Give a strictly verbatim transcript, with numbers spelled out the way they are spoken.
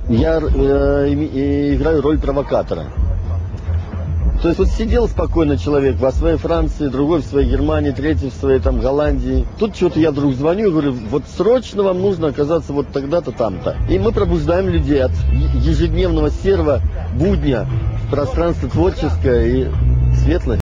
Я э, играю роль провокатора. То есть вот сидел спокойно человек во своей Франции, другой в своей Германии, третий в своей там Голландии. Тут что-то я вдруг звоню и говорю, вот срочно вам нужно оказаться вот тогда-то, там-то. И мы пробуждаем людей от ежедневного серого будня в пространство творческое и светлое.